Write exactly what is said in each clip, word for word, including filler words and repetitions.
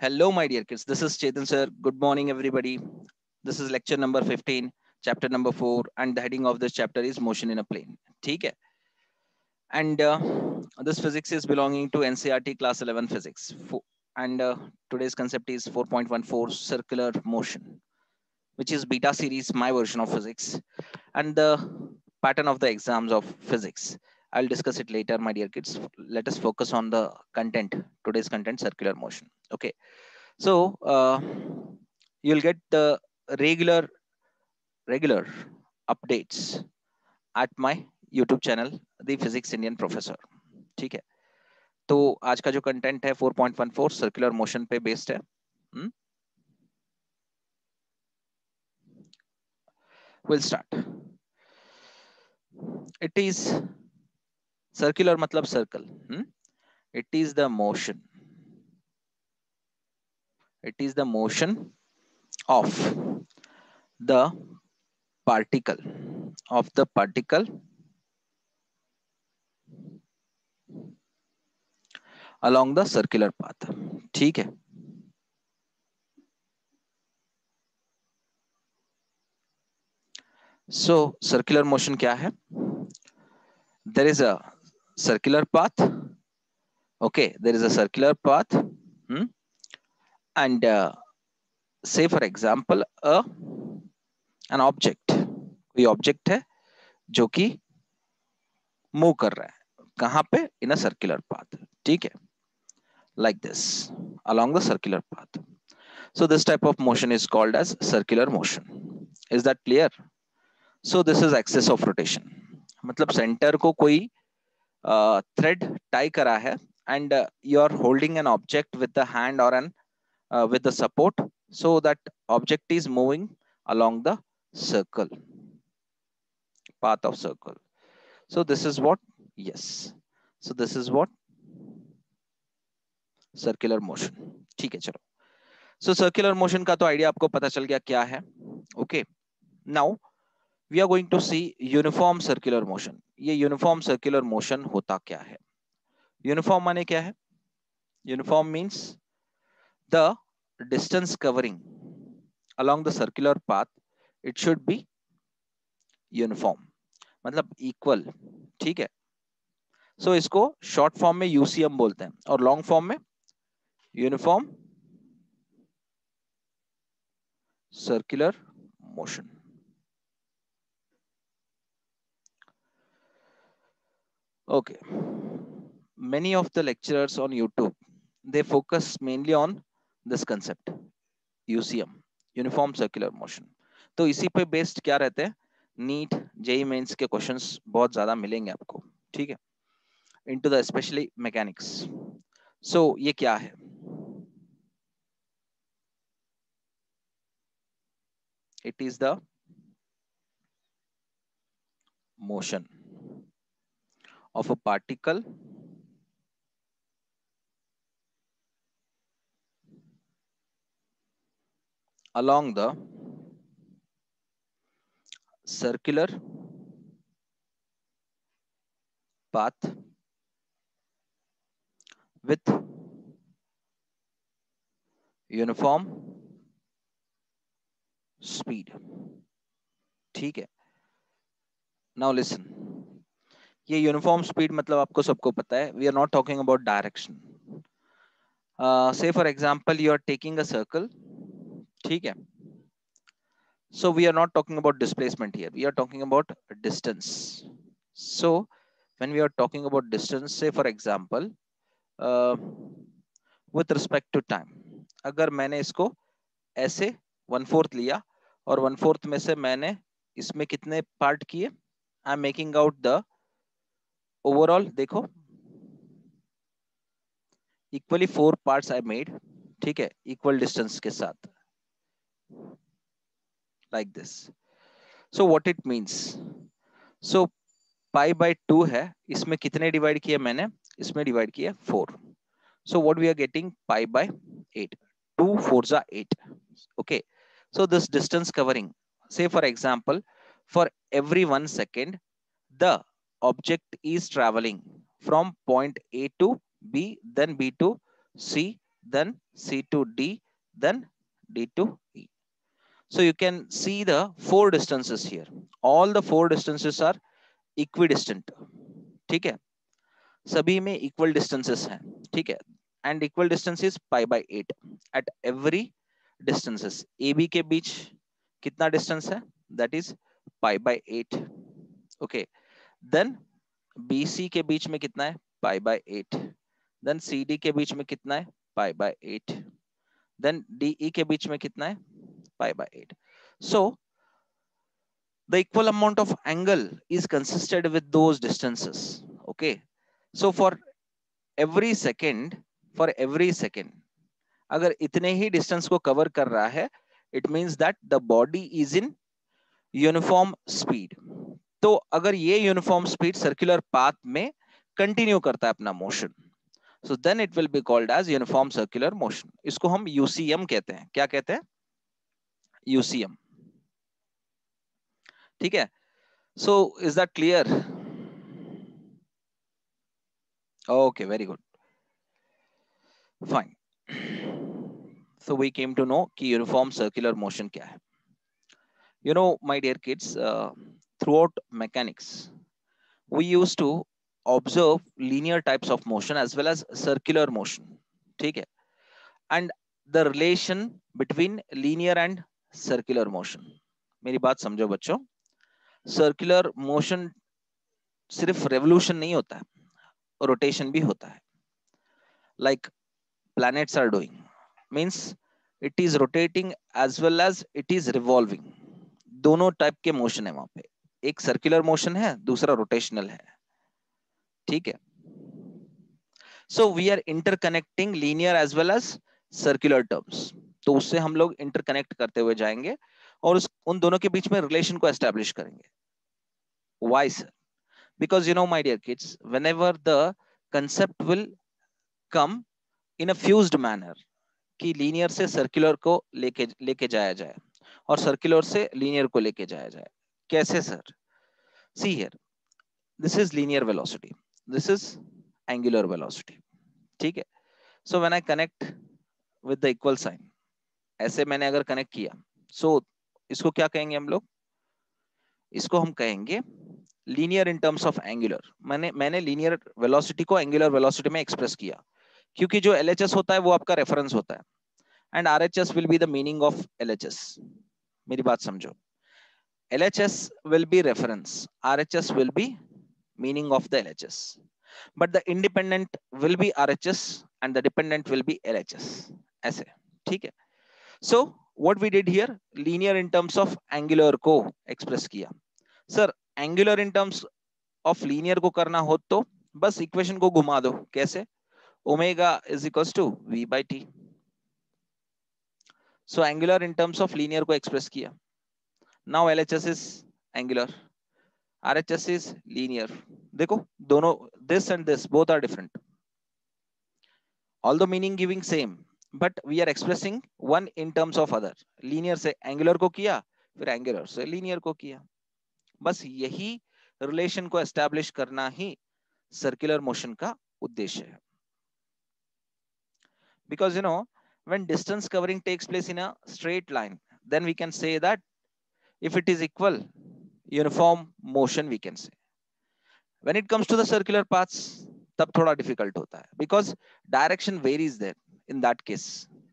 Hello, my dear kids. This is Chetan sir. Good morning, everybody. This is lecture number fifteen, chapter number four, and the heading of this chapter is motion in a plane. ठीक है? And uh, this physics is belonging to N C R T class eleven physics. Fo- And uh, today's concept is four point one four circular motion, which is beta series, my version of physics, and the pattern of the exams of physics. I'll discuss it later, my dear kids. Let us focus on the content. Today's content, circular motion. Okay. So uh, you'll get the regular regular updates at my YouTube channel, The Physics Indian Professor. ठीक है. तो आज का जो content है four point one four circular motion पे based है. hmm? We'll start. It is circular मतलब circle. hmm? It is the motion. It is the motion of the particle of the particle along the circular path. ठीक है. So circular motion क्या है? There is a circular path. Okay, there is a circular path. Hmm? And uh, say for example, a an object. कोई object है जो कि move कर रहा है. कहाँ पे? In a circular path. ठीक है? Like this, along the circular path. So this type of motion is called as circular motion. Is that clear? So this is axis of rotation. मतलब center को कोई uh, thread tie करा है and uh, you are holding an object with the hand or an uh, with the support, so that object is moving along the circle, path of circle. So this is what? Yes. So this is what? Circular motion. ठीक है, चलो. So circular motion का तो idea आपको पता चल गया क्या है. Okay. Now we are going to see uniform circular motion. ये uniform circular motion होता क्या है? Uniform माने क्या है? Uniform means the distance covering along the circular path, it should be uniform, मतलब equal. ठीक है. So इसको short form में U C M बोलते हैं और long form में uniform circular motion. Okay. Many of the lecturers on YouTube, they focus mainly on this concept, U C M, uniform circular motion. तो इसी पे बेस्ड क्या रहते हैं? नीट जेई मेंस के क्वेश्चंस बहुत ज्यादा मिलेंगे आपको. ठीक है. Into the especially mechanics. So ये क्या है? It is the motion of a particle along the circular path with uniform speed. ठीक है. Now listen. ये यूनिफॉर्म स्पीड मतलब आपको सबको पता है. We are not talking about direction. Say for example you are taking a circle. ठीक है. So we are not talking about displacement here. We are talking about distance. So when we are talking about distance, say for example, uh, with respect to time, अगर मैंने इसको ऐसे one fourth लिया और one fourth में से मैंने इसमें कितने पार्ट किए? I am making out the overall. देखो, equally four parts I made. ठीक है. इक्वल डिस्टेंस के साथ, like this. So what it means? So pi by two है. इसमें कितने डिवाइड किए मैंने? इसमें डिवाइड किए four. So what we are getting? Pi by eight. two fours are eight. Okay. So this distance covering, say for example, for every one second, the object is traveling from point A to B, then B to C, then C to D, then D to E. So you can see the four distances here. All the four distances are equidistant. ठीक है, सभी में equal distances हैं. ठीक है, and equal distance is pi by eight at every distances. A B के बीच कितना distance है? That is pi by eight. Okay. Then B C के बीच में कितना है? Pi by eight. Then C D के बीच में कितना है? Pi by eight. Then D E के बीच में कितना है? Pi by eight. So the equal amount of angle is consisted with those distances. Okay. So for every second, for every second, अगर इतने ही distance को cover कर रहा है, it means that the body is in uniform speed. तो अगर ये uniform speed circular path में कंटिन्यू करता है अपना motion, so then it will be called as uniform circular motion. इसको हम यूसीएम कहते हैं. क्या कहते हैं? यूसीएम. ठीक है. So is that clear? Okay, very good, fine. So we came to know कि यूनिफॉर्म सर्कुलर मोशन क्या है. You know, my dear kids, uh, throughout mechanics, we used to observe linear types of motion as well as circular motion. ठीक है. And the relation between linear and circular motion. मेरी बात समझो बच्चों. Circular motion सिर्फ revolution नहीं होता है, rotation भी होता है. Like planets are doing, means it is rotating as well as it is revolving. दोनों टाइप के मोशन है वहां पे. एक सर्कुलर मोशन है, दूसरा रोटेशनल है. ठीक है. So we are interconnecting linear as well as circular terms. तो उससे हम लोग इंटरकनेक्ट करते हुए जाएंगे और उस उन दोनों के बीच में रिलेशन को एस्टैब्लिश करेंगे. Why sir? Because you know my dear kids, whenever the concept will come in a fused manner कि लीनियर से सर्कुलर को लेके लेके जाया जाए और सर्कुलर से लीनियर को लेके जाया जाए. कैसे सर? See here, this is linear velocity, this is angular velocity. ठीक है. So when I connect with the equal sign, ऐसे मैंने अगर कनेक्ट किया, सो so, इसको क्या कहेंगे हम लोग? इसको हम कहेंगे linear in terms of angular. मैंने मैंने लीनियर वेलोसिटी को एंगुलर वेलोसिटी में एक्सप्रेस किया, क्योंकि जो एलएचएस होता है वो आपका रेफरेंस होता है, and RHS will be the meaning of LHS. मेरी बात समझो. LHS will be reference, RHS will be meaning of the L H S, but the independent will be R H S and the dependent will be L H S. ऐसे. ठीक है. So what we did here, linear in terms of angular को express किया. Sir, angular in terms of linear को करना हो तो बस equation को घुमा दो. कैसे? Omega is equals to V by T. So angular in terms of linear को express किया. Now L H S is angular, R H S is linear. देखो दोनों, this and this both are different, although meaning giving same, but we are expressing one in terms of other. linear से angular को किया, फिर angular से linear को किया. बस यही relation को establish करना ही circular motion का उद्देश्य है. Because you know, when distance covering takes place in a straight line, then we can say that if it is equal, uniform motion we can say. When it comes to the circular paths, तब थोड़ा difficult होता है, because direction varies there. In that case,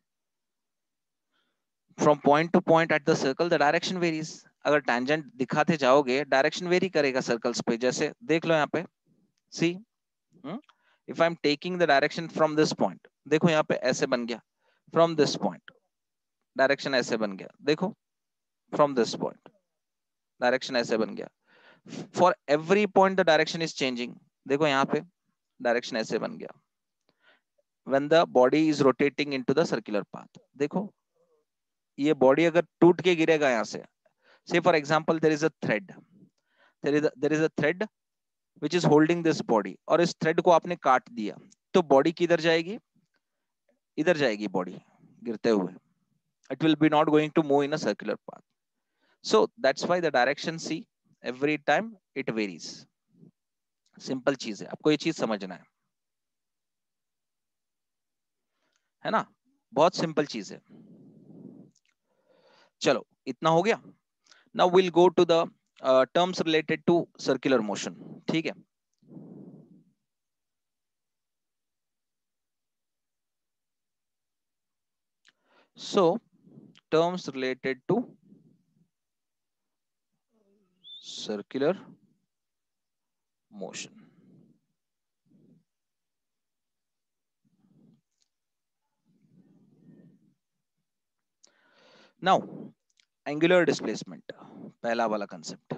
from point to point at the circle, the direction varies. अगर tangent दिखाते जाओगे, direction vary करेगा circles पे. जैसे देख लो यहाँ पे, see, hmm? if I'm taking the direction from this point, देखो यहाँ पे ऐसे बन गया. From this point, direction ऐसे बन गया. देखो, from this point, direction ऐसे बन गया. For every point the direction is changing. देखो यहाँ पे डायरेक्शन ऐसे बन गया. when the body is rotating into the circular path, देखो ये बॉडी अगर टूट के गिरेगा यहाँ से, say for example there is a thread, there is a, there is a thread which is holding this body, और इस thread को आपने काट दिया, तो बॉडी किधर जाएगी? इधर जाएगी बॉडी गिरते हुए. it will be not going to move in a circular path. So that's why the direction see every time it varies. Simple चीज है, आपको ये चीज समझना है. है ना, बहुत सिंपल चीज है। चलो इतना हो गया। Now will go to the terms related to circular motion. ठीक है, so terms related to circular motion. Now angular displacement, पहला वाला concept,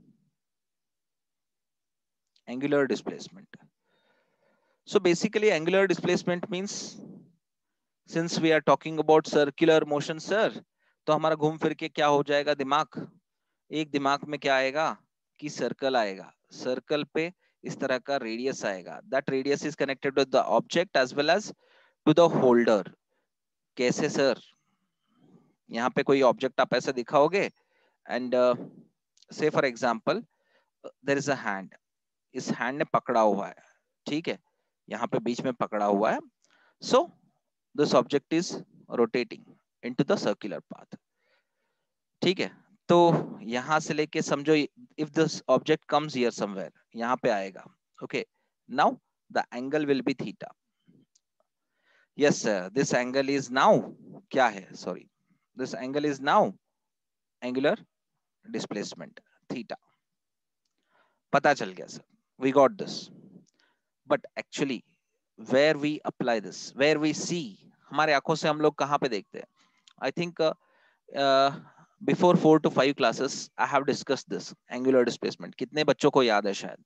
angular displacement. So basically angular displacement means, since we are talking about circular motion sir, तो हमारा घूम फिर के क्या हो जाएगा दिमाग, एक दिमाग में क्या आएगा कि सर्कल आएगा, सर्कल पे इस तरह का रेडियस आएगा, that radius is connected with the object as well as to the holder. कैसे सर, यहाँ पे कोई ऑब्जेक्ट आप ऐसे दिखाओगे and say for example there is a hand, इस हैंड ने पकड़ा हुआ है, ठीक है, यहाँ पे बीच में पकड़ा हुआ है, so this object is rotating into the circular path. ठीक है, तो यहां से लेके समझो, if this object comes here somewhere, यहाँ पे आएगा, okay, now the angle will be theta. Yes sir, this angle is now क्या है, sorry, this angle is now angular displacement theta. पता चल गया sir, we got this. But actually where we apply this, where we see, हमारे आंखों से हम लोग कहाँ पे देखते हैं? I think before four to five classes I have discuss this angular displacement. कितने बच्चों को याद है? शायद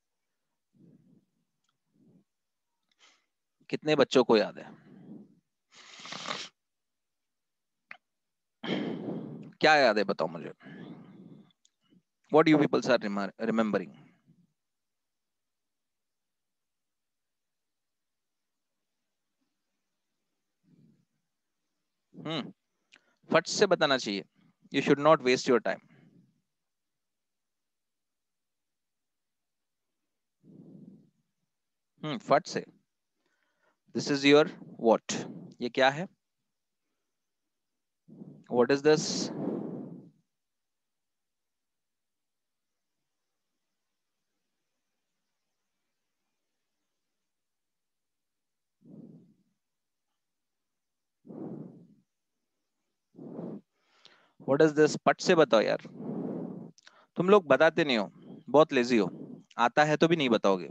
कितने बच्चों को याद है? क्या याद है बताओ मुझे, what you peoples are remembering? Hmm, फट से बताना चाहिए, you should not waste your time. Hmm, फट से। दिस इज योर व्हाट, ये क्या है? What is this? What is this? पट से बताओ यार, तुम लोग बताते नहीं हो, बहुत लेजी हो, आता है तो भी नहीं बताओगे।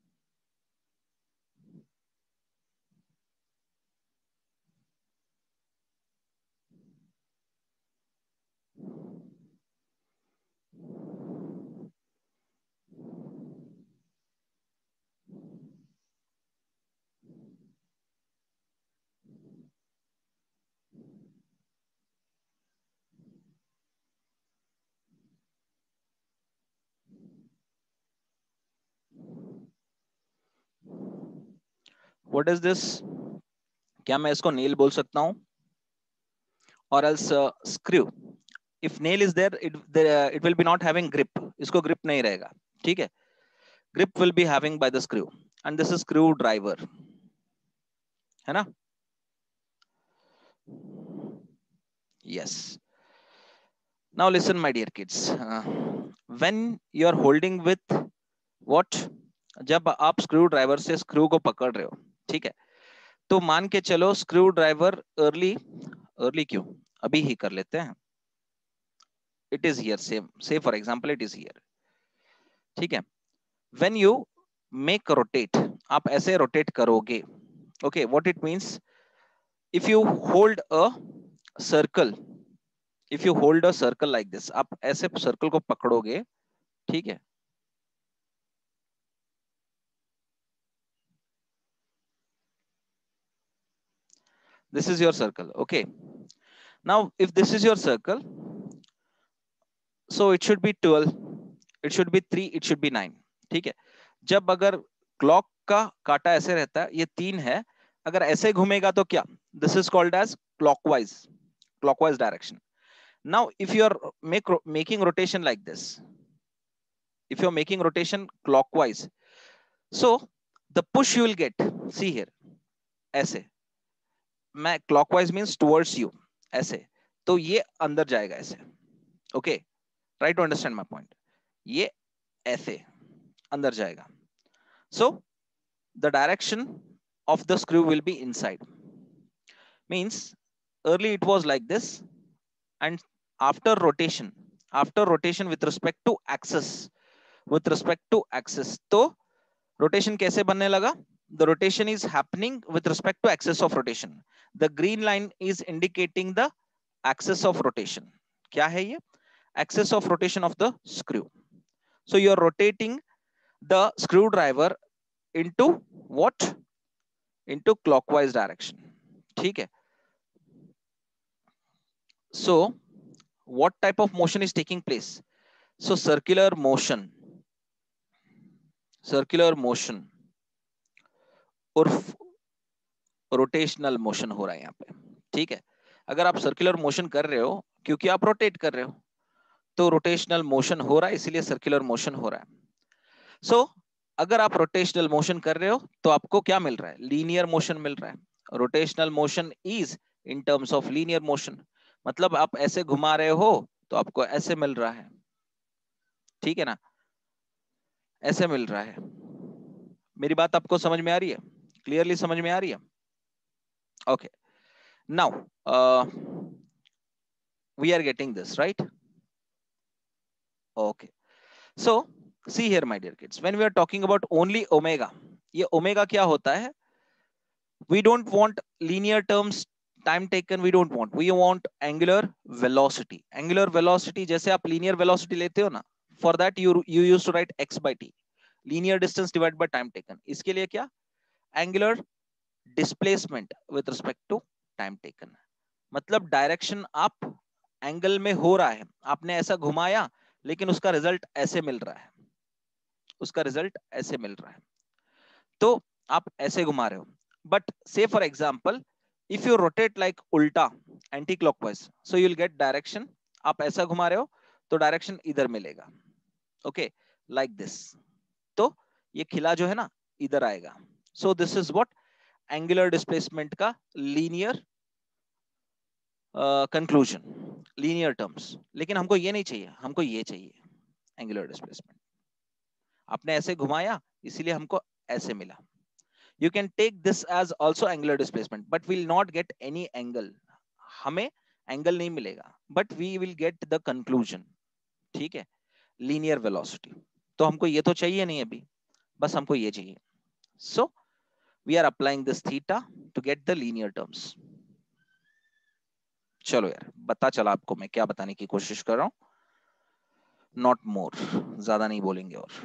What is this? क्या मैं इसको नेल बोल सकता हूँ, और else screw? If nail is there, it it will be not having grip, इसको ग्रिप नहीं रहेगा, ठीक है, grip will be having by the screw, and this is screw driver, है ना? Yes. Now listen my dear kids, uh, when you are holding with what, जब आप screw driver से स्क्रू को पकड़ रहे हो, ठीक है, तो मान के चलो स्क्रू ड्राइवर अर्ली, अर्ली क्यों, अभी ही कर लेते हैं, it is here, same say for example it is here, ठीक है, व्हेन यू मेक रोटेट, आप ऐसे रोटेट करोगे, okay, what it means, if you hold a circle, if you hold a circle like this, आप ऐसे circle को पकड़ोगे, ठीक है, this is your circle, okay, now if this is your circle, so it should be twelve, it should be three, it should be nine, ठीक है, जब अगर क्लॉक का काटा ऐसे रहता है, ये तीन है, अगर ऐसे घूमेगा तो क्या, this is called as clockwise, clockwise direction. Now if you are make, making rotation like this, if you're making rotation clockwise, so the push you will get, see here, ऐसे, मैं क्लॉकवाइज मींस टुवर्ड्स यू, ऐसे, तो ये अंदर जाएगा ऐसे। Okay, try to understand my point. ये ऐसे अंदर जाएगा। So the direction of the screw will be inside. Means early it was like this, and after rotation, after rotation with respect to axis, with respect to axis, तो rotation कैसे बनने लगा? The rotation is happening with respect to axis of rotation. The green line is indicating the axis of rotation. क्या है ये? Axis of rotation of the screw. So you are rotating the screwdriver into what? Into clockwise direction. ठीक है? So what type of motion is taking place? So circular motion, circular motion उर्फ rotational motion हो रहा है यहाँ पे। ठीक है, अगर आप सर्कुलर मोशन कर रहे हो क्योंकि आप रोटेट कर रहे हो, तो रोटेशनल मोशन हो रहा है, इसीलिए सर्कुलर मोशन हो रहा है। सो so, अगर आप रोटेशनल मोशन कर रहे हो तो आपको क्या मिल रहा है? लीनियर मोशन मिल रहा है। Rotational motion is in terms of linear motion, मतलब आप ऐसे घुमा रहे हो तो आपको ऐसे मिल रहा है। ठीक है ना, ऐसे मिल रहा है। मेरी बात आपको समझ में आ रही है? क्लियरली समझ में आ रही है? Okay, now we are getting this right? Okay, so see here my dear kids, when we are talking about only omega, ये ओमेगा क्या होता है? We don't want linear terms, time taken, we don't want, we want angular velocity. Angular velocity जैसे आप linear velocity लेते हो ना, for that you you used to write x by t, linear distance divided by time taken. इसके लिए क्या? Angular displacement with respect to time taken. मतलब direction आप एंगल में हो रहा है, आपने ऐसा घुमाया लेकिन उसका रिजल्ट ऐसे मिल रहा है, उसका रिजल्ट ऐसे मिल रहा है, तो आप ऐसे घुमा रहे हो। But say for example if you rotate like उल्टा anticlockwise, so you will get direction, आप ऐसा घुमा रहे हो तो डायरेक्शन इधर मिलेगा। ओके, लाइक दिस, तो ये खिला जो है ना इधर आएगा। So this is what angular displacement का लीनियर कंक्लूजन, लीनियर टर्म्स। लेकिन हमको ये नहीं चाहिए, हमको ये चाहिए एंगुलर डिस्प्लेसमेंट। आपने ऐसे घुमाया इसीलिए हमको ऐसे मिला। You can take this as also angular displacement, but we'll not get any angle. हमें angle नहीं मिलेगा, but we will get the conclusion. ठीक है, linear velocity. तो हमको ये तो चाहिए नहीं अभी, बस हमको ये चाहिए। So we are applying this theta to get the linear terms. चलो यार, बता चला आपको मैं क्या बताने की कोशिश कर रहा हूं, not more, ज्यादा नहीं बोलेंगे और।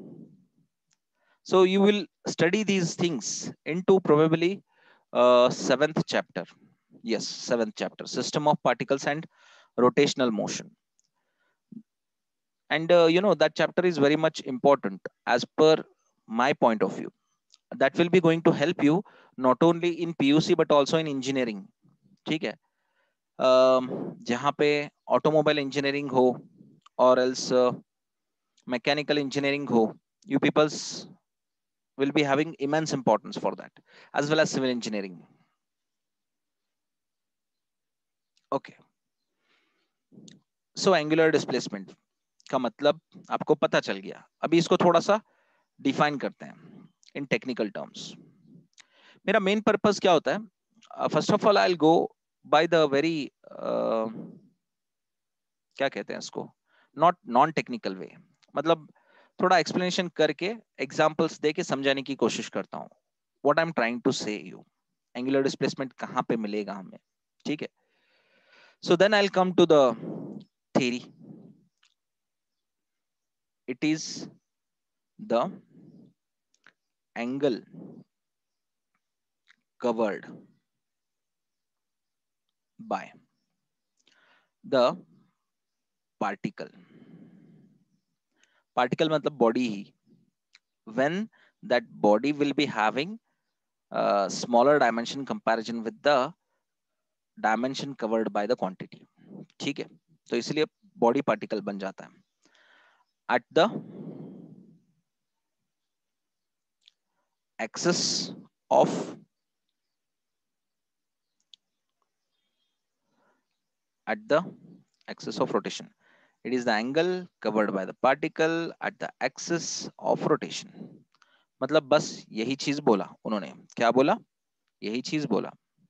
So you will study these things into probably uh, seventh chapter. Yes, seventh chapter, system of particles and rotational motion. And uh, you know that chapter is very much important as per my point of view. That will be going to help you not only in P U C but also in engineering. ठीक है, um, जहाँ पे automobile engineering हो or else uh, mechanical engineering ho, you peoples will be having immense importance for that, as well as civil engineering. Okay, so angular displacement का मतलब आपको पता चल गया। अभी इसको थोड़ा सा डिफाइन करते हैं इन टेक्निकल टर्म्स। मेरा मेन पर्पस क्या होता है? First of all I will go by the very क्या कहते हैं इसको, नॉट नॉन टेक्निकल वे, मतलब थोड़ा एक्सप्लेनेशन करके एग्जांपल्स दे के समझाने की कोशिश करता हूँ what I am trying to say you, angular displacement कहाँ पे मिलेगा हमें। ठीक है, so then I will come to the theory. It is the angle covered by the particle. Particle मतलब body ही, when that body will be having a smaller dimension comparison with the dimension covered by the quantity. ठीक है, तो इसलिए body particle बन जाता है at the axis of at the axis of rotation. It is the angle covered by the particle at the axis of rotation. मतलब बस यही चीज बोला उन्होंने. क्या बोला? यही चीज बोला.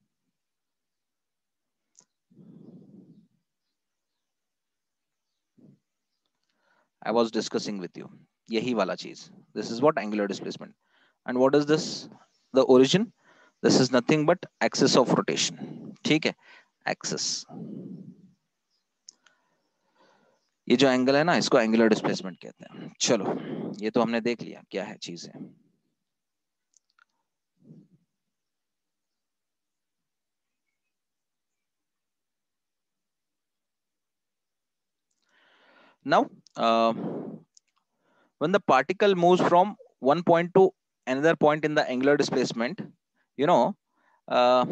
I was discussing with you. यही वाला चीज. This is what angular displacement. And what is this? The origin. This is nothing but axis of rotation. ठीक है? Axis. ये जो एंगल है ना, इसको एंगुलर डिस्प्लेसमेंट कहते हैं. चलो, ये तो हमने देख लिया क्या है चीजें. Now, uh, when the particle moves from one point to another point in the angular displacement, you know, uh,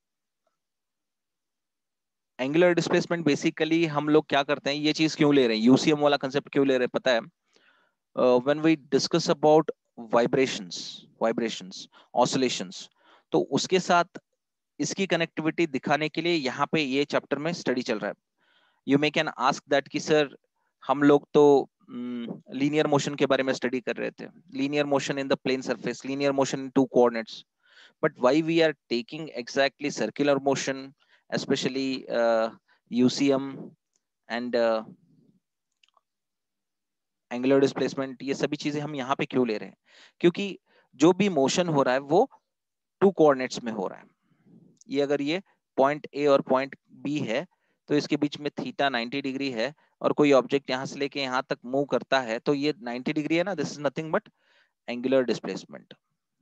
angular displacement basically हम लोग क्या करते हैं, ये चीज क्यों ले रहे हैं, यूसीएम वाला कंसेप्ट क्यों ले रहे हैं पता है? When we discuss about vibrations vibrations oscillations, तो उसके साथ इसकी कनेक्टिविटी दिखाने के लिए यहाँ पे ये चैप्टर में स्टडी चल रहा है. You may can ask that कि सर हम लोग तो लीनियर mm, मोशन के बारे में स्टडी कर रहे थे, linear motion in the plane surface, linear motion in two coordinates, but why we are taking exactly circular motion, especially uh, U C M and uh, angular displacement, ये सभी चीजें हम यहाँ पे क्यों ले रहे हैं? क्योंकि जो भी मोशन हो रहा है वो टू कोऑर्डिनेट्स में हो रहा है. ये अगर ये पॉइंट ए और पॉइंट बी है तो इसके बीच में थीटा नाइंटी डिग्री है, और कोई ऑब्जेक्ट यहाँ से लेके यहाँ तक मूव करता है तो ये नाइंटी डिग्री है ना. This is nothing but angular displacement.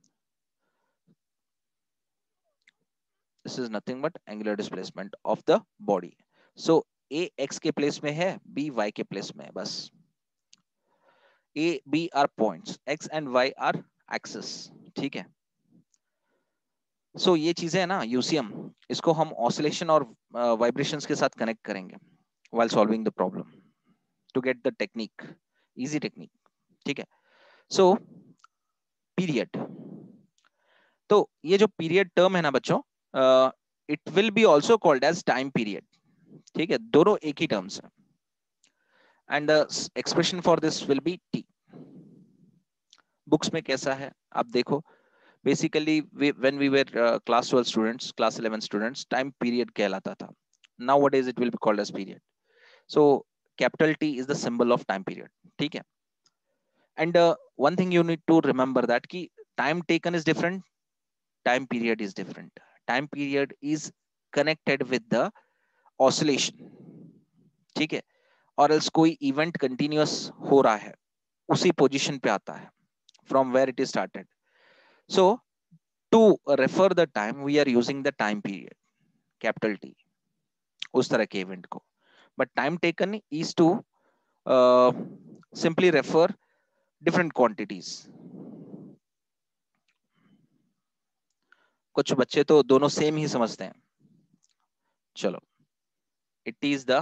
This is nothing but angular displacement of the body. So A x के प्लेस में है, B y के प्लेस में है, बस. A B are points, x and y are axis. ठीक है. सो so, ये चीजें है ना यूसीएम, इसको हम ऑसिलेशन और वाइब्रेशंस uh, के साथ कनेक्ट करेंगे while solving the problem to get the technique, easy technique. ठीक है. सो पीरियड, तो ये जो पीरियड टर्म है ना बच्चों, it will be also called as time period. ठीक है, दोनों एक ही टर्म्स है. And the expression for this will be T. Books में कैसा है आप देखो. Basically when we were class twelve students, class eleven students, time period कहलाता था. Now what is it will be called as period. So capital T is the symbol of time period. ठीक है. And one thing you need to remember that कि time taken is different, time period is different. Time period is connected with the oscillation. ठीक है. और else कोई event continuous हो रहा है उसी पोजीशन पे आता है from where it is started. So to refer the time we are using the time period, capital T, उस तरह के इवेंट को. But time taken is to uh, simply refer different quantities. कुछ बच्चे तो दोनों सेम ही समझते हैं. चलो, it is the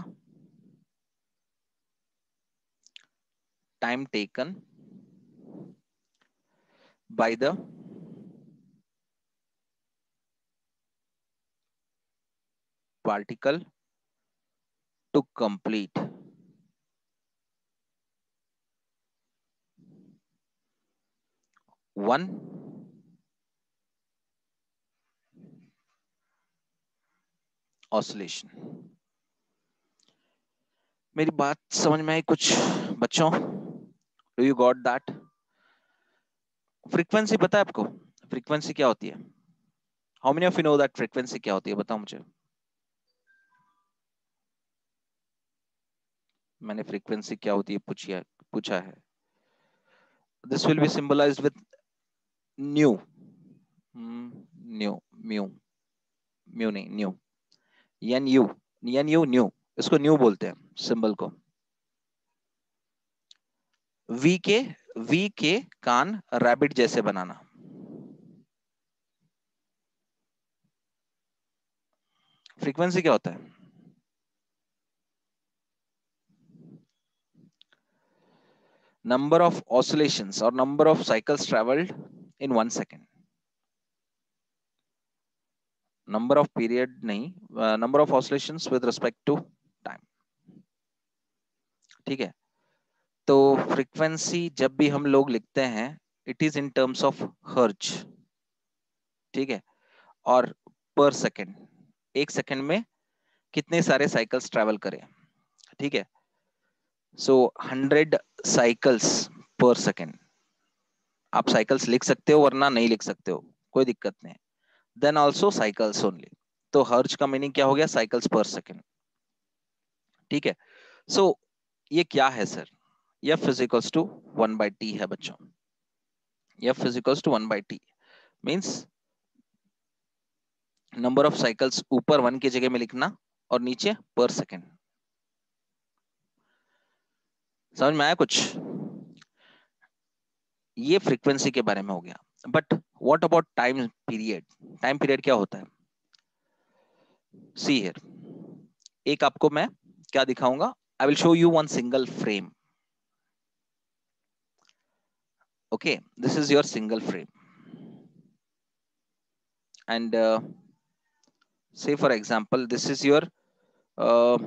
time taken by the particle to complete one oscillation. मेरी बात समझ में आई कुछ बच्चों? Do you got that? Frequency पता है आपको? फ्रीक्वेंसी क्या होती है? How many of you know that frequency क्या होती है? बताओ मुझे. मैंने फ्रीक्वेंसी क्या होती है पूछिए पूछा है. This will be symbolized with nu. Nu mu mu नहीं nu. N U N U nu. इसको न्यू बोलते हैं सिंबल को. वी के वी के कान रैबिट जैसे बनाना. फ्रीक्वेंसी क्या होता है? Number of oscillations or number of cycles traveled in one second. Number of period नहीं, number of oscillations with respect to time. ठीक है, तो फ्रीक्वेंसी जब भी हम लोग लिखते हैं it is in terms of hertz. ठीक है, और पर सेकेंड, एक सेकेंड में कितने सारे साइकिल्स ट्रेवल करें। ठीक है, so hundred cycles per second. आप साइकिल्स लिख सकते हो वरना नहीं लिख सकते हो, कोई दिक्कत नहीं। देन ऑल्सो साइकिल्स ओनली, तो हर्ज का मीनिंग क्या हो गया, साइकिल्स पर सेकेंड। ठीक है, सो so, ये क्या है सर, F equals to one by T है बच्चों। F equals to one by T means number of cycles ऊपर वन की जगह में लिखना और नीचे पर सेकेंड। समझ में आया कुछ? ये फ्रीक्वेंसी के बारे में हो गया। But what about time period? Time period क्या होता है? सी हियर, एक आपको मैं क्या दिखाऊंगा, I will show you one single frame. Okay, this is your single frame and uh, say for example this is your uh,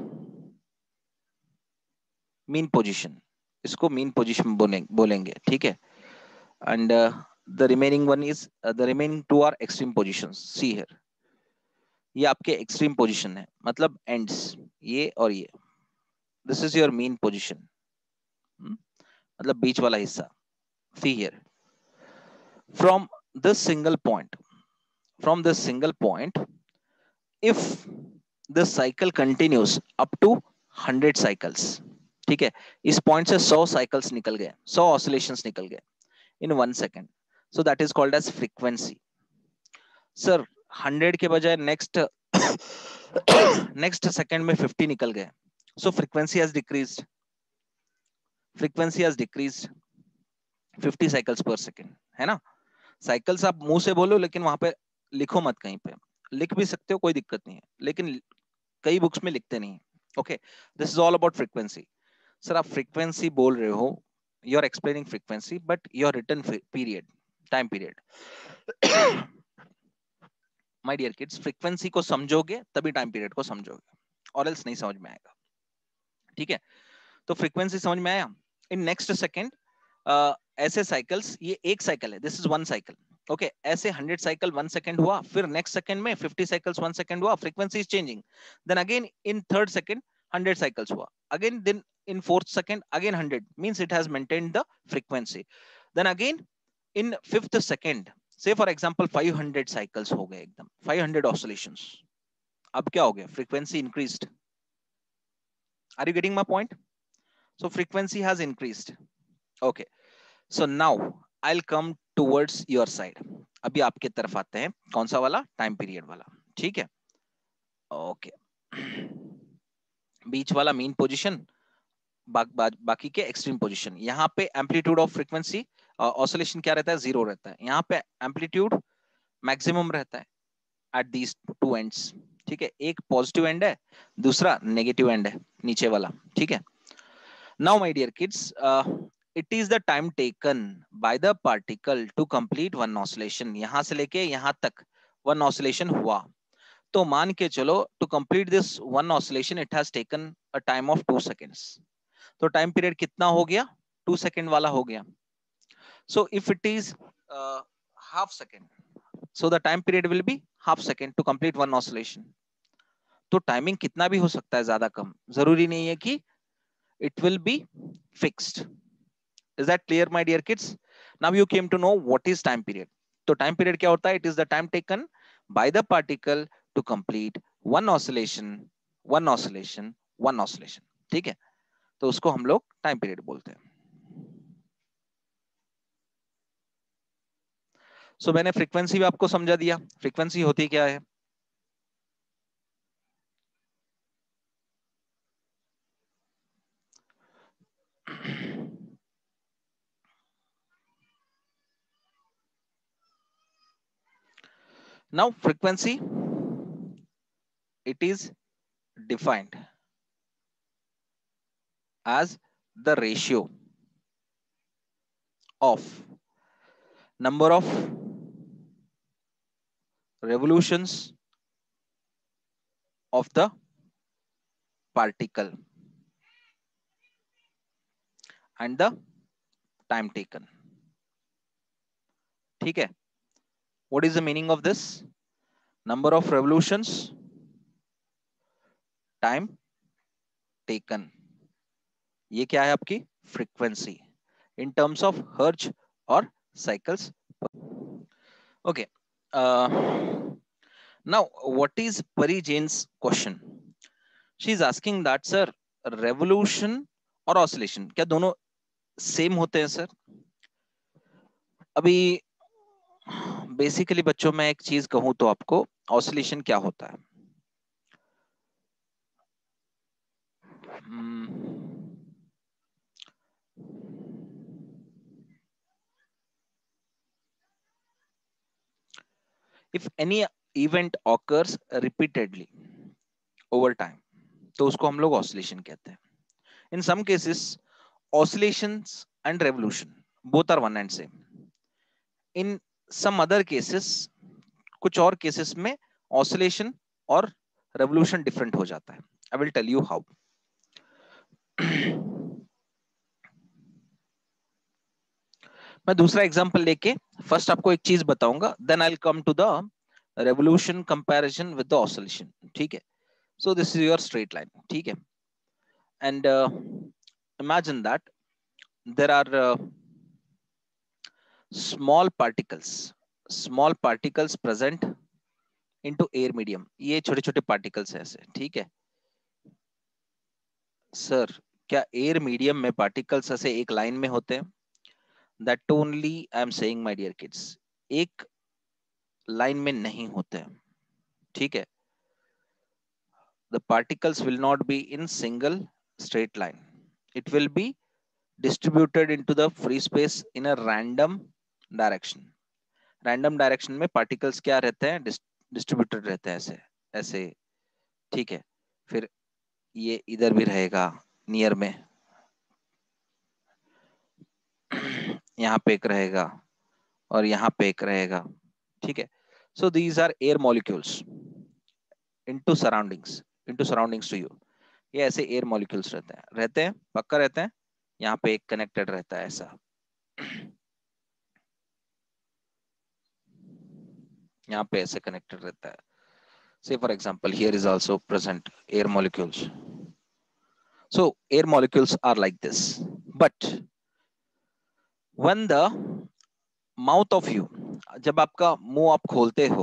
mean position, इसको mean position बोलेंगे बोलेंगे ठीक है, and uh, the remaining one is uh, the remaining two are extreme positions. See here, ये आपके extreme position है, मतलब ends ये और ये, this is your mean position, hmm? मतलब बीच वाला हिस्सा। See here, from this single point, from this single point if the cycle continues up to hundred cycles, ठीक है, इस पॉइंट से सौ साइकिल्स निकल गए, सौ ऑसिलेशंस निकल गए in one second, so that is called as frequency. Sir hundred के बजाय नेक्स्ट नेक्स्ट सेकेंड में फिफ्टी निकल गए, so frequency has decreased, frequency has decreased fifty cycles per second, है ना। साइकिल्स आप मुंह से बोलो लेकिन वहां पे लिखो मत, कहीं पे लिख भी सकते हो कोई दिक्कत नहीं है, लेकिन कई बुक्स में लिखते नहीं। Okay, this is all about frequency. Sir आप फ्रीक्वेंसी बोल रहे हो, you are explaining frequency but your return period, time period. My dear kids, frequency को समझोगे तभी टाइम पीरियड को समझोगे, और एल्स नहीं समझ में आएगा। ठीक है, तो फ्रीक्वेंसी समझ में आया। इन नेक्स्ट सेकेंड ऐसे साइकिल्स, ये एक साइकिल है, this is one cycle. Okay, ऐसे हंड्रेड साइकिल वन सेकेंड हुआ, फिर नेक्स्ट सेकेंड में फिफ्टी साइकिल्स वन सेकेंड हुआ, frequency is changing. Then again in third second hundred cycles हुआ, again then in fourth second again one hundred, means it has maintained the frequency. Then again in fifth second, say for example five hundred cycles हो गए, एकदम five hundred oscillations, अब क्या हो गया, frequency increased. Are you getting my point? So frequency has increased. Okay, so now I'll come towards your side. अभी आपके तरफ आते हैं, कौन सा वाला, टाइम पीरियड वाला। ठीक है, ओके, बीच वाला मीन पोजीशन, बा, बा, बाकी के एक्सट्रीम पोजीशन। यहाँ पे एम्पलीट्यूड ऑफ फ्रीक्वेंसी ऑसिलेशन क्या रहता है, जीरो रहता है। यहाँ पे एम्पलीट्यूड मैक्सिमम रहता है एट दीज टू एंड्स। ठीक है, एक पॉजिटिव एंड है, दूसरा नेगेटिव एंड है, नीचे वाला। ठीक है, now my dear kids, it is the time taken by the particle to complete one oscillation. यहां से लेके यहां तक वन ऑसिलेशन हुआ, तो मान के चलो to complete this one oscillation it has taken a time of two seconds. तो टाइम पीरियड कितना हो गया, टू सेकेंड वाला हो गया। So if it is half second, so the time period will be half second to complete one oscillation. तो timing कितना भी हो सकता है, ज्यादा कम, जरूरी नहीं है कि it will be fixed. Is that clear my dear kids? Now you came to know what is time period. तो टाइम पीरियड क्या होता है, it is the time taken by the particle to complete one oscillation, one oscillation, one oscillation. ठीक है, तो उसको हम लोग टाइम पीरियड बोलते हैं। सो so, मैंने फ्रीक्वेंसी भी आपको समझा दिया, फ्रीक्वेंसी होती क्या है। Now frequency it is defined as the ratio of number of revolutions of the particle and the time taken. ठीक है? What is the meaning of this? Number of revolutions, time taken. ये क्या है आपकी frequency in terms of hertz or cycles. Okay. Uh, now, what is Pari Jain's question? She is asking that, sir, revolution और oscillation क्या दोनों same होते हैं sir? अभी बेसिकली बच्चों मैं एक चीज कहूं तो आपको ऑसिलेशन क्या होता है. If any event occurs repeatedly over time तो उसको हम लोग ऑसिलेशन कहते हैं. In some cases oscillations and revolution both are one and same. In some other cases, कुछ और केसेस में oscillation और revolution different हो जाता है. I will tell you how. मैं दूसरा एग्जांपल लेके फर्स्ट आपको एक चीज बताऊंगा, then I'll come to the revolution comparison with the oscillation. ठीक है? So this is your straight line. ठीक है? And uh, imagine that there are uh, small particles small particles present into air medium. ये छोटे छोटे particles हैं ऐसे. ठीक है सर? क्या एयर मीडियम में particles ऐसे एक लाइन में होते हैं? That only I am saying, my dear kids, एक लाइन में नहीं होते हैं. ठीक है? The particles will not be in single straight line. It will be distributed into the free space in a random direction. Random direction में particles क्या रहते हैं? डिस्ट्रीब्यूटेड रहते हैं ऐसे ऐसे. ठीक है? फिर ये इधर भी रहेगा नियर में, यहाँ पे एक रहेगा और यहाँ पे एक रहेगा. ठीक है? So these are air molecules into surroundings into surroundings to you. ये ऐसे एयर मॉलिक्यूल्स रहते हैं रहते हैं पक्का रहते हैं. यहाँ पे एक कनेक्टेड रहता है ऐसा. यहाँ पे ऐसे कनेक्टेड रहता है. Say for example, here is also present air molecules. So air molecules are like this. But when the mouth of you, जब आपका मुंह आप खोलते हो,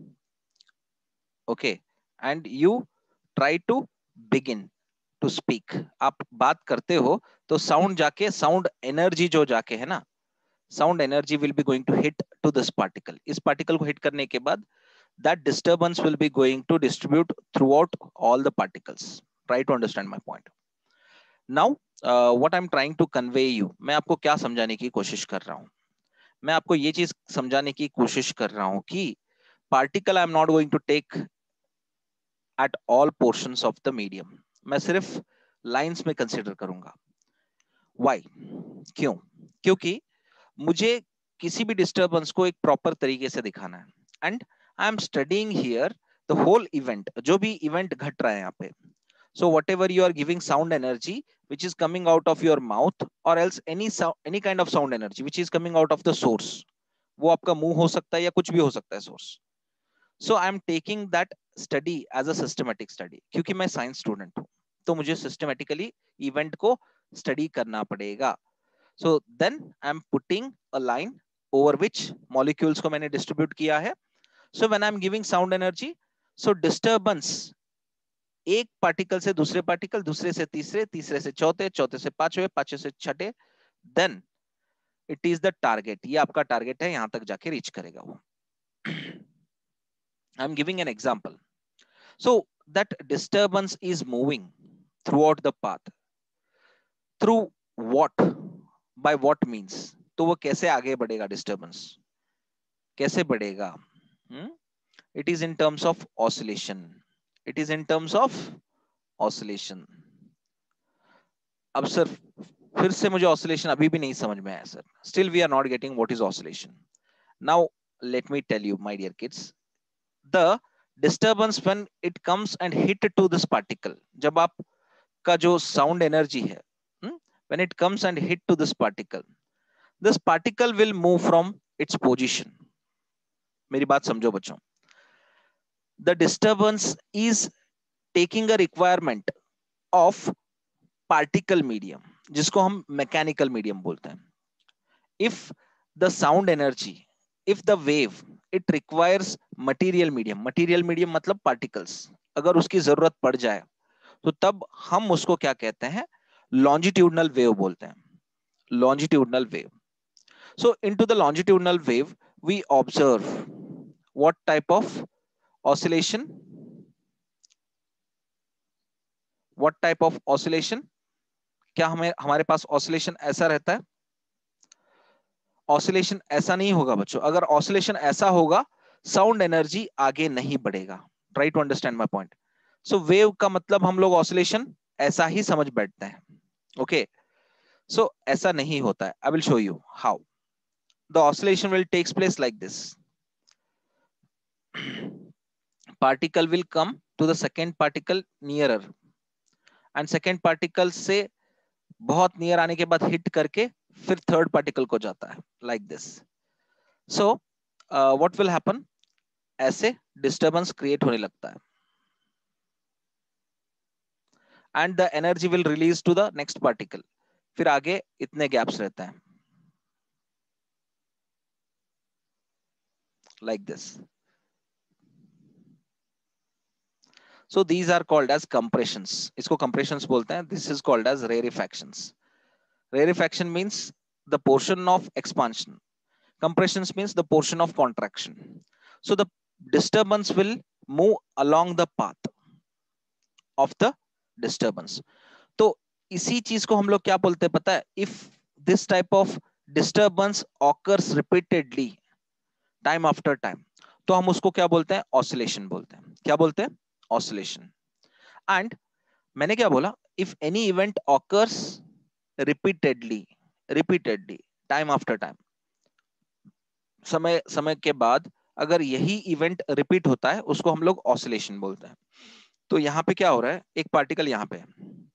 okay, and you try to begin to speak, आप बात करते हो तो sound जाके sound energy जो जाके है ना, sound energy will be going to hit to this particle. इस particle को hit करने के बाद that disturbance will be going to distribute throughout all the particles. Try to understand my point. Now, uh, what I'm trying to convey you, मैं आपको क्या समझाने की कोशिश कर रहा हूँ? मैं आपको ये चीज समझाने की कोशिश कर रहा हूँ कि particle I'm not going to take at all portions of the medium. मैं सिर्फ lines में consider करूंगा. Why? क्यों? क्योंकि मुझे किसी भी disturbance को एक proper तरीके से दिखाना है. And I am studying here the whole event, जो भी event घट रहा है यहाँ पे. So whatever you are giving sound energy, which is coming out of your mouth, or else any sound, any kind of sound energy, which is coming out of the source, वो आपका मुंह हो सकता है या कुछ भी हो सकता है source. So I am taking that study as a systematic study. क्योंकि मैं science student हूँ, तो मुझे systematically event को study करना पड़ेगा. So then I am putting a line over which molecules को मैंने distribute किया है. So when I'm giving sound energy, so disturbance एक पार्टिकल से दूसरे पार्टिकल, दूसरे से तीसरे, तीसरे से चौथे, चौथे से पांचवे, पांचवे से छठे, then it is the target. ये आपका टारगेट है, यहां तक जाके रीच करेगा वो. I'm giving an example. So that disturbance is moving throughout the path. Through what? By what means? तो वो कैसे आगे बढ़ेगा disturbance? कैसे बढ़ेगा? Hmm? It is in terms of oscillation. It is in terms of oscillation. अब sir फिर से मुझे oscillation अभी भी नहीं समझ में आया sir. Still we are not getting what is oscillation. Now let me tell you, my dear kids, the disturbance when it comes and hit to this particle, जब आपका जो sound energy है, hmm? when it comes and hit to this particle, this particle will move from its position. मेरी बात समझो बच्चों. The disturbance is taking a requirement of particle medium, जिसको हम mechanical medium बोलते हैं. If the sound energy, if the wave, it requires material medium, material medium मतलब particles, अगर उसकी जरूरत पड़ जाए तो तब हम उसको क्या कहते हैं, longitudinal wave बोलते हैं, longitudinal wave. So into the longitudinal wave we observe what type of oscillation, what type of oscillation, क्या हमें हमारे पास oscillation ऐसा रहता है, ऑसिलेशन ऐसा नहीं होगा बच्चों. अगर ऑसिलेशन ऐसा होगा साउंड एनर्जी आगे नहीं बढ़ेगा. Try to understand my point. So wave का मतलब हम लोग ऑसिलेशन ऐसा ही समझ बैठते हैं. ओके, सो ऐसा नहीं होता है. I will show you how. The oscillation will takes place like this. Particle will come to the second particle nearer, and second particle से बहुत नियर आने के बाद हिट करके फिर थर्ड पार्टिकल को जाता है, like this. So what will happen, ऐसे डिस्टर्बेंस क्रिएट होने लगता है, and the energy will release to the next particle. फिर आगे इतने गैप्स रहते हैं, like this. So these are called as compressions. इसको कंप्रेशंस बोलते हैं. This is called as rarefactions. Rarefaction means the portion of expansion. Compressions means the portion of contraction. So the disturbance will move along the path of the disturbance. तो इसी चीज को हम लोग क्या बोलते हैं पता है? If this type of disturbance occurs repeatedly, time after time, तो हम उसको क्या बोलते हैं? Oscillation बोलते हैं. क्या बोलते हैं? Oscillation. And मैंने क्या बोला? If any event occurs repeatedly, repeatedly, time after time, समय समय के बाद अगर यही इवेंट रिपीट होता है उसको हम लोग ऑसिलेशन बोलते हैं. तो यहां पे क्या हो रहा है, एक पार्टिकल यहां पे,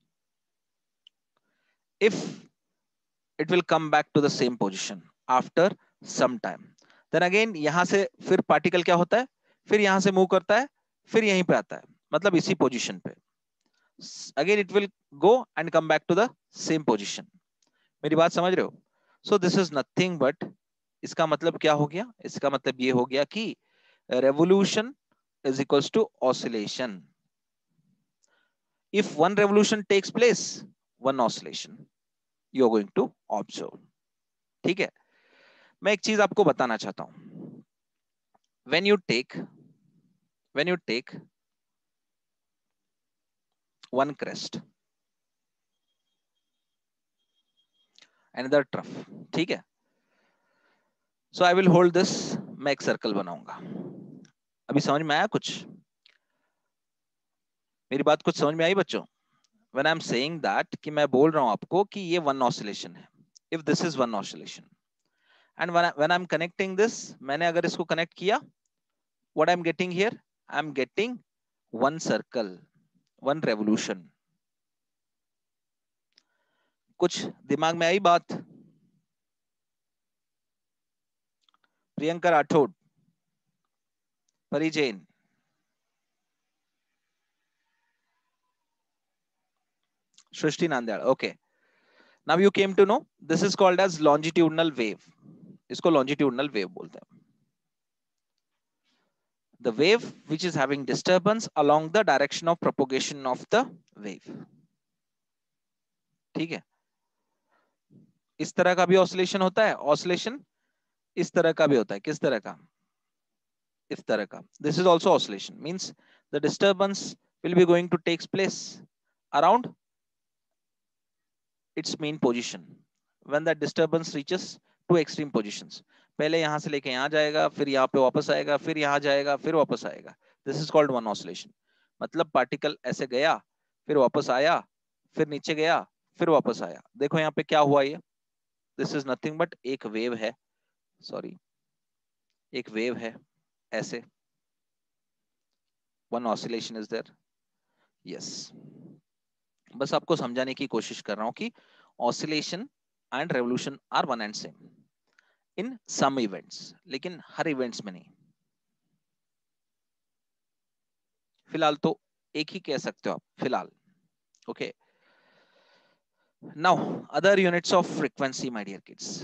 if it will come back to the same position after some time, then again यहां से फिर पार्टिकल क्या होता है, फिर यहां से मूव करता है, फिर यहीं पे आता है, मतलब इसी पोजीशन पे. Again it will go and come back to the same position. मेरी बात समझ रहे हो? So this is nothing but, इसका मतलब क्या हो गया? इसका मतलब ये हो गया कि revolution is equals to oscillation. If one revolution takes place, one oscillation you are going to observe. ठीक है. मैं एक चीज आपको बताना चाहता हूं. When you take, when you take one crest, another trough, ठीक है. So I will hold this. मैं एक सर्कल बनाऊंगा. अभी समझ में आया कुछ? मेरी बात कुछ समझ में आई बच्चों? When I'm saying that कि मैं बोल रहा हूं आपको कि ये one oscillation है. If this is one oscillation, and when I, when I'm connecting this, मैंने अगर इसको connect किया, what I'm getting here, I'm getting one circle, one revolution. कुछ दिमाग में आई बात? प्रियंका राठौड़, परी जैन, सृष्टि Nanded. Okay. Now you came to know this is called as longitudinal wave. इसको longitudinal wave बोलते हैं. The wave which is having disturbance along the direction of propagation of the wave. ठीक है. इस तरह का भी ऑसिलेशन होता है. ऑसिलेशन इस तरह का भी होता है. किस तरह का? इस तरह का. This is also oscillation. Means the disturbance will be going to take place around its mean position when that disturbance reaches two extreme positions. पहले यहां से लेके यहां जाएगा, फिर यहाँ पे वापस आएगा, फिर यहाँ जाएगा, फिर वापस आएगा. This is called one oscillation. मतलब पार्टिकल ऐसे गया, फिर वापस आया, फिर नीचे गया, फिर वापस आया. देखो यहाँ पे क्या हुआ ये. This is nothing but एक वेव है. सॉरी, एक वेव है ऐसे. One oscillation is there, yes. बस आपको समझाने की कोशिश कर रहा हूं कि oscillation and revolution are one and same in some events, लेकिन हर इवेंट्स में नहीं। फिलहाल तो एक ही कह सकते हो आप फिलहाल, okay. Now other units of frequency my dear kids.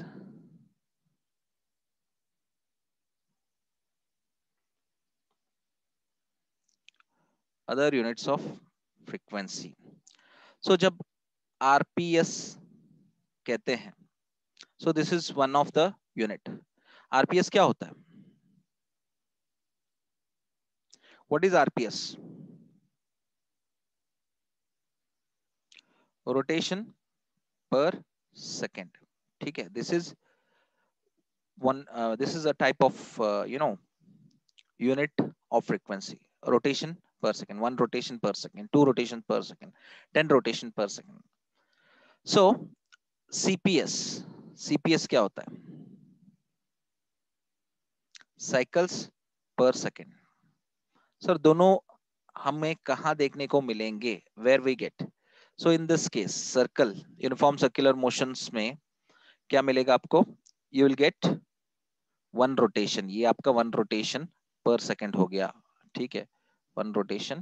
Other units of frequency, so जब आरपीएस कहते हैं, so this is one of the unit. RPS क्या होता है? What is RPS? Rotation per second, ठीक है। This is one, this is a type of you know unit of frequency. Rotation per second, one rotation per second, two rotation per second, ten rotation per second. So cps, cps क्या होता है? cycles per second. Sir दोनों हमें कहां देखने को मिलेंगे? where we get, so in this case circle, uniform circular motions में क्या मिलेगा आपको? you will get one rotation, ये आपका one rotation per second हो गया, ठीक है। one rotation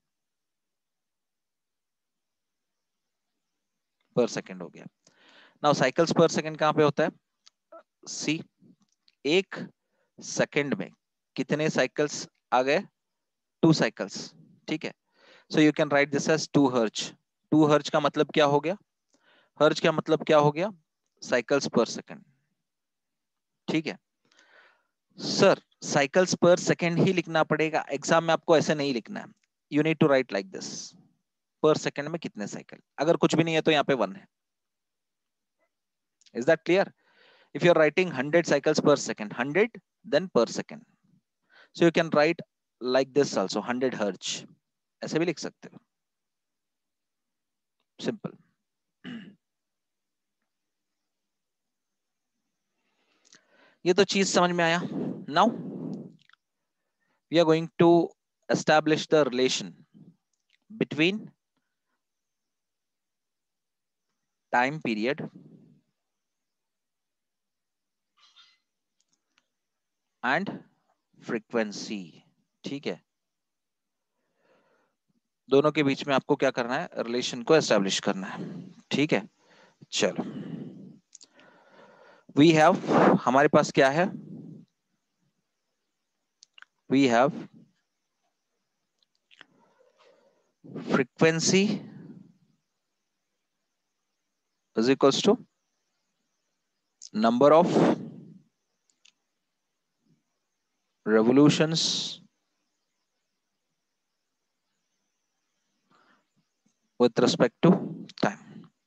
per second हो गया। नाउ साइकिल्स पर सेकंड कहां पे होता है? सी, एक सेकंड में कितने साइकिल्स आ गए? टू साइकिल्स, ठीक है। So you can write this as two hertz. Two hertz का मतलब क्या हो गया? हर्ज का मतलब क्या हो गया? साइकिल्स पर सेकंड, ठीक है। सर साइकिल्स पर सेकंड ही लिखना पड़ेगा, एग्जाम में आपको ऐसे नहीं लिखना है। You need to write like this, per second में कितने साइकिल। अगर कुछ भी नहीं है तो यहाँ पे वन है। Is that clear? if you're writing one hundred cycles per second, one hundred then per second, so you can write like this also, one hundred hertz, ऐसे भी लिख सकते हो, सिंपल। ये तो चीज समझ में आया। Now we are going to establish the relation between time period and frequency, ठीक है। दोनों के बीच में आपको क्या करना है? रिलेशन को एस्टेब्लिश करना है, ठीक है। चलो वी हैव, हमारे पास क्या है? We have frequency is equals to number of revolutions with respect to time.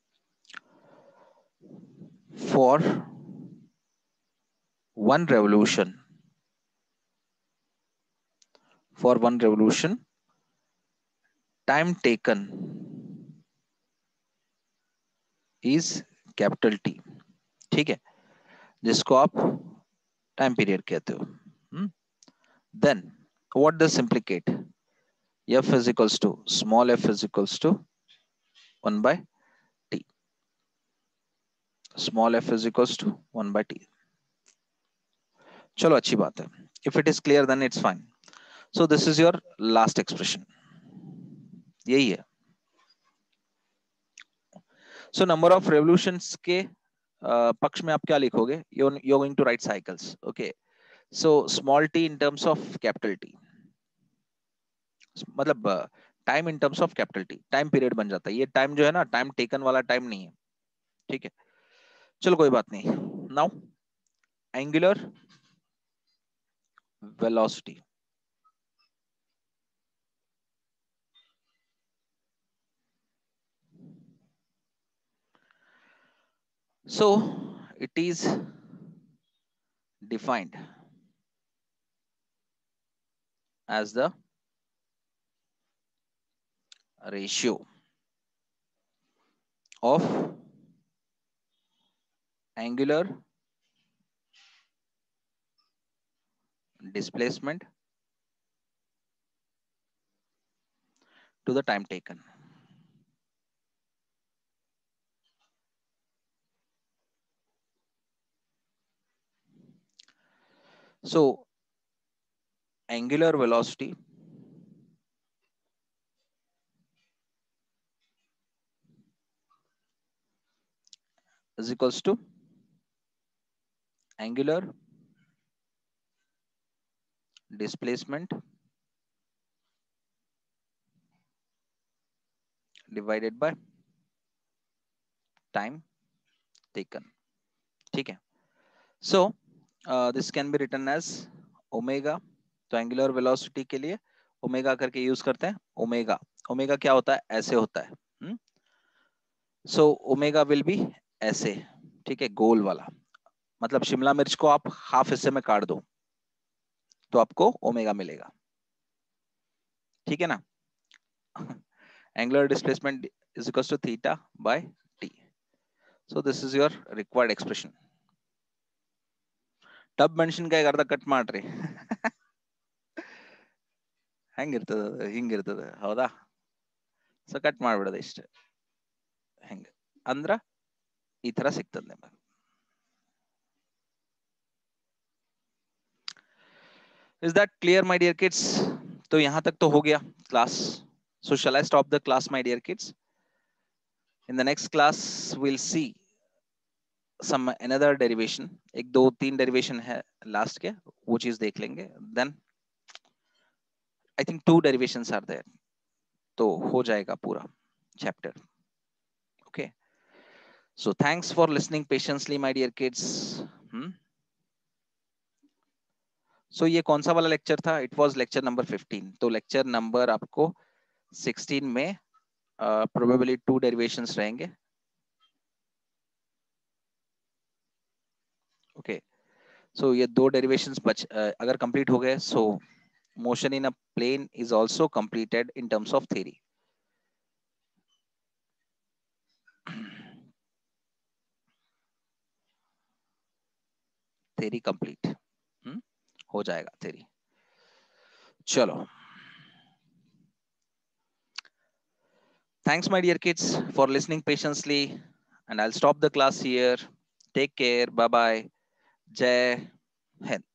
For one revolution, for one revolution, time taken is capital T, ठीक है, जिसको आप टाइम पीरियड कहते हो। Then what does implicate? F is equals to small f is equals to one by t, small f is equals to one by t। चलो अच्छी बात है। If it is clear then it's fine. So this is your last expression, यही है। So number of revolutions के uh, पक्ष में आप क्या लिखोगे? You're, you're going to write cycles, okay? So small t in terms of capital T, मतलब time in terms of capital T, time period बन जाता है। ये टाइम जो है ना, टाइम टेकन वाला टाइम नहीं है, ठीक है। चलो कोई बात नहीं। Now angular velocity, so it is defined as the ratio of angular displacement to the time taken. So angular velocity is equals to angular displacement divided by time taken. ठीक है. So uh, this can be written as omega. तो angular velocity के लिए omega करके use करते हैं. Omega omega क्या होता है? ऐसे होता है. hmm? So omega will be ऐसे. ठीक है, गोल वाला. मतलब शिमला मिर्च को आप हाफ हिस्से में काट दो तो आपको ओमेगा मिलेगा. ठीक है ना. angular displacement is equals to theta by t. So this is your required expression. Tub ಮೆಣಸಿನ್ಕಾಯಿಗೆ ಅರ್ಧ ಕಟ್ ಮಾಡ್ರಿ. ಹೆಂಗಿರ್ತದ? ಹಿಂಗಿರ್ತದ, ಹೌದಾ? ಸೊ ಕಟ್ ಮಾಡ್ಬಿಡೋದು ಇಷ್ಟೇ. ಹೆಂಗ ಅಂದ್ರ ಈ ತರ ಸಿಗ್ತದೆ ನಿಮಗೆ. Is that clear, my dear kids? तो यहां तक तो हो गया class. So shall I stop the class, my dear kids? In the next class we'll see some another derivation. एक दो तीन derivation है लास्ट के, वो चीज देख लेंगे. Then I think two derivations are there. तो हो जाएगा पूरा chapter. Okay. So thanks for listening patiently, my dear kids. hmm? So ये कौन सा वाला लेक्चर था? It was lecture number fifteen. तो लेक्चर नंबर आपको sixteen में प्रोबेबली टू डेरिवेशंस रहेंगे. ओके. सो ये दो डेरिवेशंस बच uh, अगर कंप्लीट हो गए, so motion in a plane is also completed in terms of theory. Theory complete hmm? हो जाएगा थ्योरी. चलो. Thanks, my dear kids, for listening patiently, and I'll stop the class here. Take care. Bye bye. Jai Hind.